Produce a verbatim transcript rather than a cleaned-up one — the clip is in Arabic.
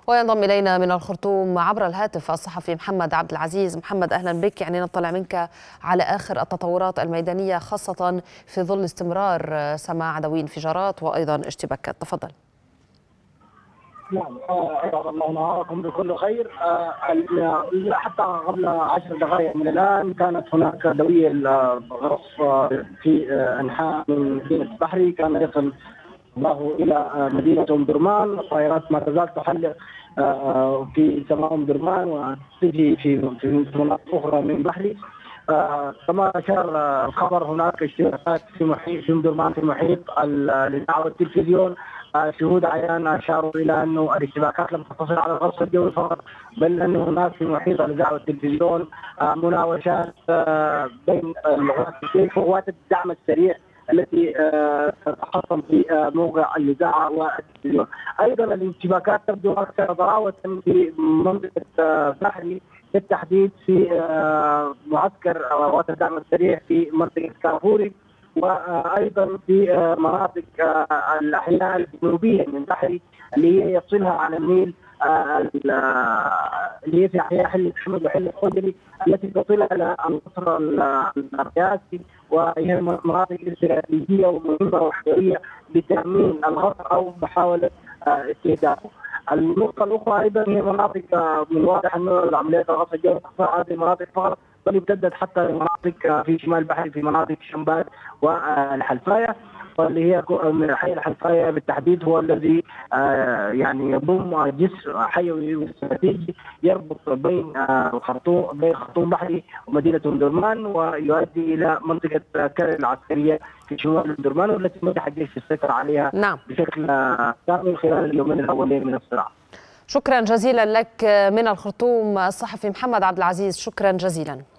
وينضم إلينا من الخرطوم عبر الهاتف الصحفي محمد عبد العزيز. محمد، أهلا بك. يعني نطلع منك على آخر التطورات الميدانية، خاصة في ظل استمرار سماع ذوي انفجارات وأيضا اشتباكات. تفضل. نعم، أسعد الله نهاركم بكل خير. حتى قبل عشر دقائق من الآن كانت هناك دوية غرف في أنحاء من مدينة بحري، كان يصل الله إلى مدينة أم درمان. الطائرات ما تزال تحلق في سماء أم درمان وتجي في في مناطق أخرى من بحري. كما أشار الخبر، هناك اشتباكات في محيط في أم درمان، في محيط الإذاعة والتلفزيون. شهود عيان أشاروا إلى أنه الاشتباكات لم تقتصر على الغرف الجوي فقط، بل أن هناك في محيط الإذاعة والتلفزيون مناوشات بين قوات الدعم السريع التي تتحصن في موقع الإذاعة والتلفزيون. أيضا الاشتباكات تبدو أكثر ضراوة في منطقة بحري، بالتحديد في معسكر قوات الدعم السريع في منطقة كافوري، وايضا في مناطق الاحياء الجنوبيه من بحري اللي هي يفصلها عن النيل، اللي هي في احياء حله حمد وحله خجلي التي تصلها الى القصر الرئاسي، وهي مناطق استراتيجيه ومهمه وحيويه لتامين الغطاء او محاوله استهدافه. النقطه الاخرى ايضا هي مناطق من الواضح انه العمليات الغطاء الجوي تقصر هذه المناطق فقط، بل امتدت حتى لمناطق في شمال بحري، في مناطق شمبات والحلفايه، واللي هي من حي الحلفايه بالتحديد هو الذي يعني يضم جسر حيوي واستراتيجي يربط بين الخرطوم بين خرطوم بحري ومدينه ام درمان، ويؤدي الى منطقه كرر العسكريه في شمال ام درمان، والتي نجح الجيش السيطره عليها نعم. بشكل كامل خلال اليومين الاولين من الصراع. شكرا جزيلا لك من الخرطوم الصحفي محمد عبد العزيز، شكرا جزيلا.